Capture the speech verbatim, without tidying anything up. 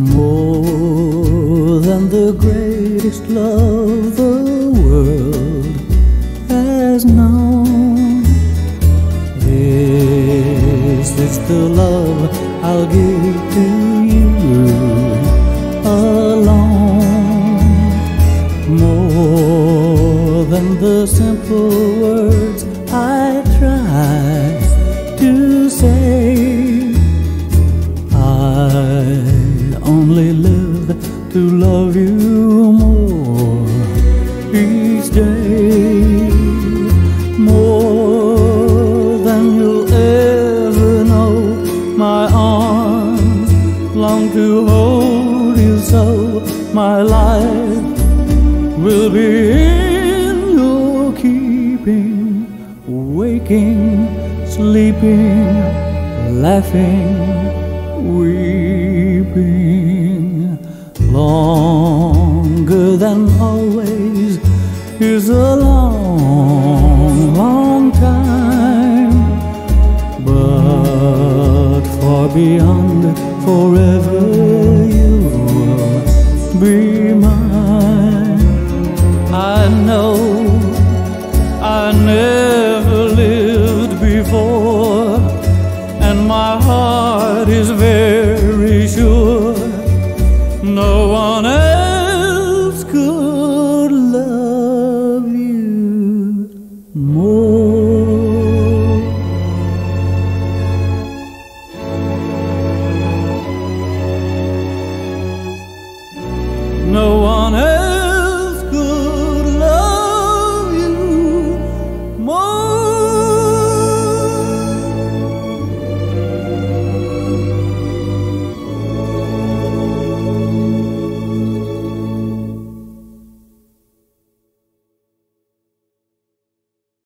more than the greatest love the world has known. This is the love I'll give to you alone. More than the simple words I try to say, I only live to love you more each day. More than you'll ever know, my arms long to hold you so. My life will be in your keeping, waking, sleeping, laughing, weeping. Longer than always is a long, long time, but far beyond forever you'll be mine. I know I never